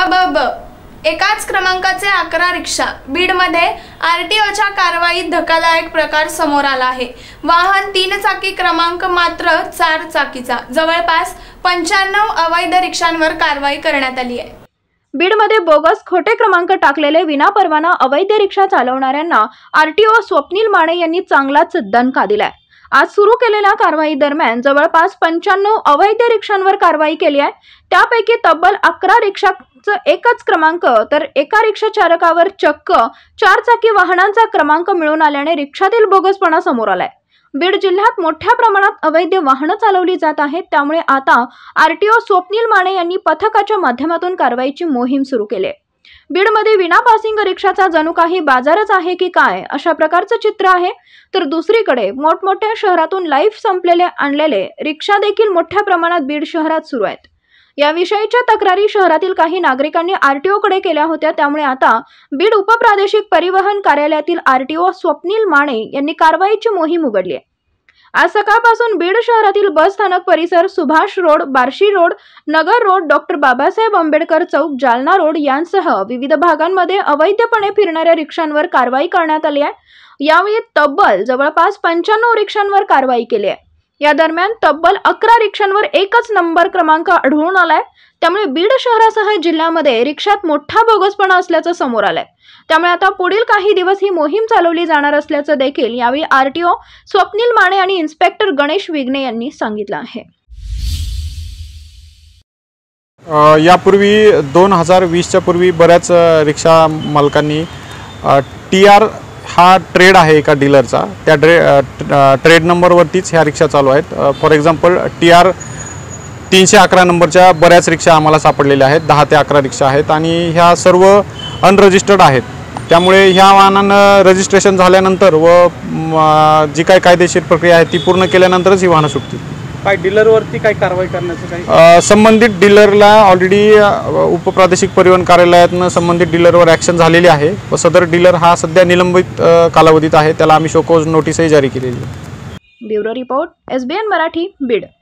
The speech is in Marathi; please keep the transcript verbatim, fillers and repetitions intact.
ब ब एकाच क्रमांकाचे अकरा रिक्षा बीडमध्ये आरटीओच्या कारवाईत धक्कादायक प्रकार समोर आला आहे। वाहन तीन चाकी क्रमांक मात्र चार चाकीचा जवळपास पंच्याण्णव अवैध रिक्षांवर कारवाई करण्यात आली आहे। बीडमध्ये बोगस खोटे क्रमांक टाकलेले विनापरवाना अवैध रिक्षा चालवणाऱ्यांना आरटीओ स्वप्नील माने यांनी चांगलाच दणका दिलाय। आज सुरू केलेल्या कारवाई दरम्यान जवळपास पंच्याण्णव अवैध रिक्षांवर कारवाई केली आहे। त्यापैकी तब्बल अकरा रिक्षांचा एकच क्रमांक तर एका रिक्षा चालकावर चक्क चार चाकी वाहनांचा क्रमांक मिळून आल्याने रिक्षातील बोगसपणा समोर आलाय। बीड जिल्ह्यात मोठ्या प्रमाणात अवैध वाहनं चालवली जात आहेत, त्यामुळे आता आरटीओ स्वप्नील माने यांनी पथकाच्या माध्यमातून कारवाईची मोहीम सुरू केली आहे। बीडमध्ये विना पासिंग रिक्षाचा जणू काही बाजारच आहे की काय अशा प्रकारचं चित्र आहे, तर दुसरीकडे मोठमोठ्या शहरातून लाईफ संपलेले आणलेले रिक्षा देखील मोठ्या प्रमाणात बीड शहरात सुरू आहेत। याविषयीच्या तक्रारी शहरातील काही नागरिकांनी आरटीओ कडे केल्या होत्या, त्यामुळे आता बीड उपप्रादेशिक परिवहन कार्यालयातील आरटीओ स्वप्नील माने यांनी कारवाईची मोहीम उघडली आहे। आज सकाळपासून बीड शहरातील बस स्थानक परिसर, Subhash road, Barshi road, Nagar road, doctor Babasaheb Ambedkar चौक, जालना रोड यांसह विविध भागांमध्ये अवैधपणे फिरणाऱ्या रिक्षांवर कारवाई करण्यात आली आहे। यावेळी तब्बल जवळपास पंच्याण्णव रिक्षांवर कारवाई केली आहे। या दरम्यान तब्बल अकरा रिक्षांवर एकच नंबर क्रमांक आढळून आलाय, त्यामुळे बीड शहरासह जिल्ह्यामध्ये रिक्षात मोठा बोगसपणा असल्याचं समोर आलंय। त्यामुळे आता पुढील काही दिवस ही मोहीम चालवली जाणार असल्याचं देखील यावेळी आरटीओ स्वप्नील माने आणि इन्स्पेक्टर गणेश विघ्ने यांनी सांगितलं आहे। यापूर्वी दोन हजार वीसच्या पूर्वी बऱ्याच रिक्षा मालकांनी टी आर हा ट्रेड आहे एका डीलरचा, त्या ट्रेड नंबरवरतीच ह्या रिक्षा चालू आहेत। फॉर एक्झाम्पल टी आर तीनशे अकरा नंबरच्या बऱ्याच रिक्षा आम्हाला सापडलेल्या आहेत, दहा ते अकरा रिक्षा आहेत आणि ह्या सर्व अनरजिस्टर्ड आहेत। त्यामुळे ह्या वाहनांना रजिस्ट्रेशन झाल्यानंतर व जी काही कायदेशीर प्रक्रिया आहे ती पूर्ण केल्यानंतरच ही वाहनं सुटतील। काय डीलरवरती काय कारवाई करण्याचं काही संबंधित डीलरला ऑलरेडी उपप्रादेशिक परिवहन कार्यालयातनं संबंधित डीलरवर ॲक्शन झालेली आहे व सदर डीलर हा सध्या निलंबित कालावधीत आहे, त्याला आम्ही शोकॉज नोटीसही जारी केलेली आहे। Bureau report, SBN Marathi, Beed.